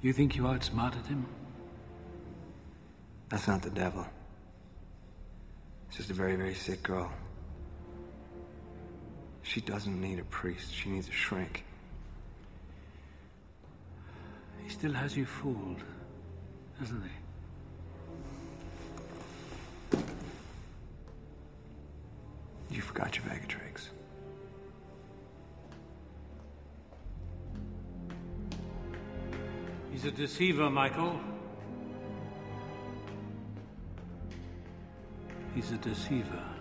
You think you outsmarted him? That's not the devil. It's just a very, very sick girl. She doesn't need a priest. She needs a shrink. He still has you fooled, hasn't he? You forgot your bag of tricks. He's a deceiver, Michael. He's a deceiver.